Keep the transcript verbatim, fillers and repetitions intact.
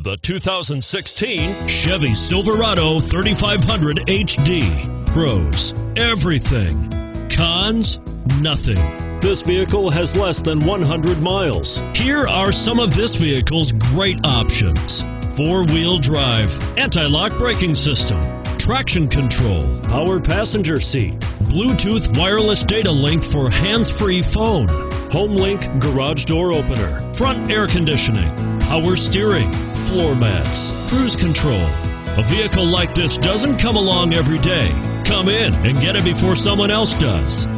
The two thousand sixteen Chevy Silverado thirty-five hundred H D. Pros, everything. Cons, nothing. This vehicle has less than one hundred miles. Here are some of this vehicle's great options: four-wheel drive, anti-lock braking system, traction control, power passenger seat, Bluetooth wireless data link for hands-free phone, HomeLink garage door opener, front air conditioning, power steering, floor mats, cruise control. A vehicle like this doesn't come along every day. Come in and get it before someone else does.